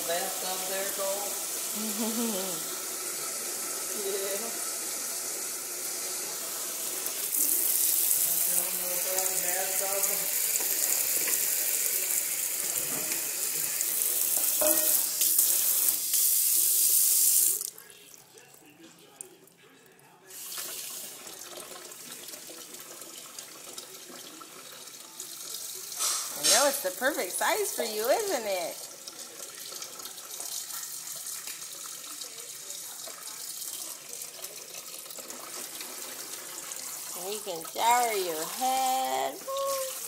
bathtub there, Cole? Yeah. I know it's the perfect size for you, isn't it? And you can shower your head.